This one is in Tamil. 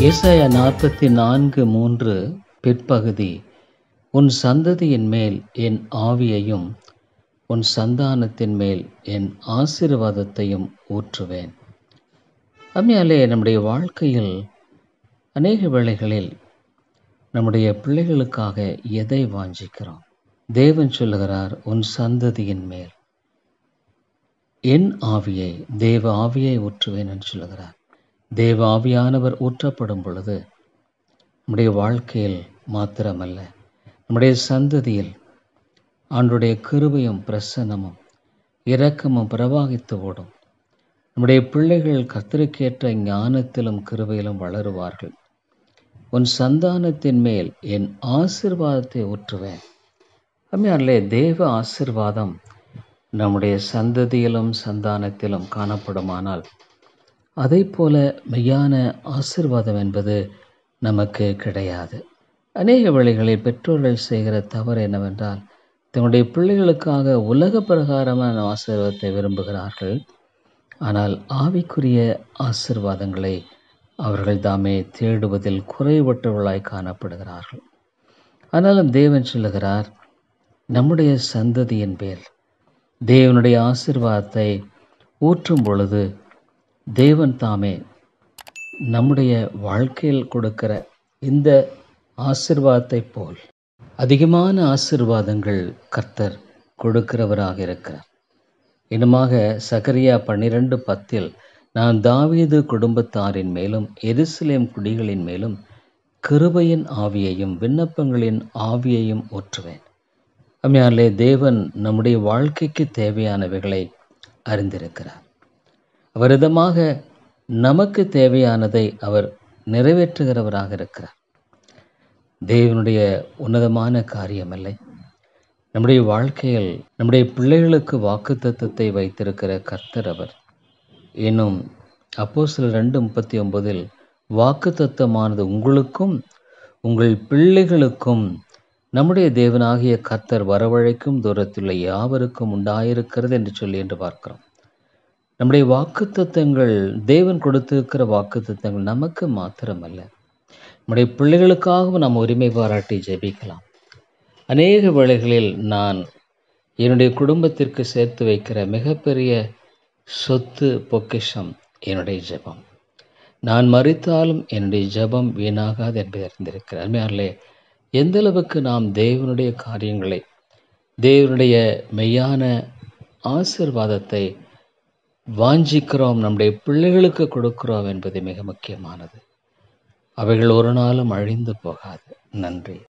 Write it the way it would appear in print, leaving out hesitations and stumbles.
ஏசாயா 44:3 பிற்பகுதி. உன் சந்ததியின் மேல் என் ஆவியையும் உன் சந்தானத்தின் மேல் என் ஆசீர்வாதத்தையும் ஊற்றுவேன். அம்மையாலே, நம்முடைய வாழ்க்கையில் அநேக வேளைகளில் நம்முடைய பிள்ளைகளுக்காக எதை வாஞ்சிக்கிறோம்? தேவன் சொல்லுகிறார், உன் சந்ததியின் மேல் என் ஆவியை, தேவ ஆவியை ஊற்றுவேன் என்று சொல்லுகிறார். தேவ ஆவியானவர் ஊற்றப்படும் பொழுது நம்முடைய வாழ்க்கையில் மாத்திரமல்ல, நம்முடைய சந்ததியில் ஆண்டுடைய கிருபையும் பிரசன்னமும் இரக்கமும் பிரவாகித்து ஓடும். நம்முடைய பிள்ளைகள் கர்த்தருக்கேற்ற ஞானத்திலும் கிருபையிலும் வளருவார்கள். உன் சந்தானத்தின் மேல் என் ஆசீர்வாதத்தை ஊற்றுவேன். அம்மையாரிலே, தேவ ஆசீர்வாதம் நம்முடைய சந்ததியிலும் சந்தானத்திலும் காணப்படுமானால், அதை போல மெய்யான ஆசீர்வாதம் என்பது நமக்கு கிடையாது. அநேக வேளைகளில் பெற்றோர்கள் செய்கிற தவறு என்னவென்றால், தங்களுடைய பிள்ளைகளுக்காக உலக பிரகாரமான ஆசீர்வாதத்தை விரும்புகிறார்கள். ஆனால் ஆவிக்குரிய ஆசீர்வாதங்களை அவர்கள் தாமே தேடுவதில் குறைபட்டவர்களாய் காணப்படுகிறார்கள். ஆனாலும் தேவன் சொல்லுகிறார், நம்முடைய சந்ததியின் மேல் தேவனுடைய ஆசீர்வாதத்தை ஊற்றும் பொழுது தேவன் தாமே நம்முடைய வாழ்க்கையில் கொடுக்கிற இந்த ஆசீர்வாதத்தை போல் அதிகமான ஆசீர்வாதங்கள் கர்த்தர் கொடுக்கிறவராக இருக்கிறார். இன்னுமாக சகரியா 12:10 நான் தாவீது குடும்பத்தாரின் மேலும் எருசலேம் குடிகளின் மேலும் கிருபையின் ஆவியையும் விண்ணப்பங்களின் ஆவியையும் ஊற்றுவேன். அம்மையாரிலே, தேவன் நம்முடைய வாழ்க்கைக்கு தேவையானவைகளை அறிந்திருக்கிறார். அவரிதமாக நமக்கு தேவையானதை அவர் நிறைவேற்றுகிறவராக இருக்கிறார். தேவனுடைய உன்னதமான காரியமில்லை. நம்முடைய வாழ்க்கையில் நம்முடைய பிள்ளைகளுக்கு வாக்குத்தத்தத்தை வைத்திருக்கிற கர்த்தர் அவர். இன்னும் அப்போஸ்தலர் 2:39 வாக்குத்தத்தமானது உங்களுக்கும் உங்கள் பிள்ளைகளுக்கும் நம்முடைய தேவனாகிய கர்த்தர் வரவழைக்கும் தூரத்துள்ள யாவருக்கும் உண்டாயிருக்கிறது என்று சொல்லி என்று பார்க்கிறோம். நம்முடைய வாக்குத்தத்தங்கள், தேவன் கொடுத்திருக்கிற வாக்குத்தத்தங்கள் நமக்கு மாத்திரமல்ல, நம்முடைய பிள்ளைகளுக்காகவும் நாம் உரிமை பாராட்டி ஜெபிக்கலாம். அநேக வேளைகளில் நான் என்னுடைய குடும்பத்திற்கு சேர்த்து வைக்கிற மிகப்பெரிய சொத்து பொக்கிஷம் என்னுடைய ஜெபம். நான் மரித்தாலும் என்னுடைய ஜெபம் வீணாகாது என்பதை அறிந்திருக்கிறேன். அருமையானவர்களே, எந்த அளவுக்கு நாம் தேவனுடைய காரியங்களை, தேவனுடைய மெய்யான ஆசீர்வாதத்தை வாஞ்சிக்கிறோம், நம்முடைய பிள்ளைகளுக்கு கொடுக்கிறோம் என்பது மிக முக்கியமானது. அவைகள் ஒரு நாளும் அழிந்து போகாது. நன்றி.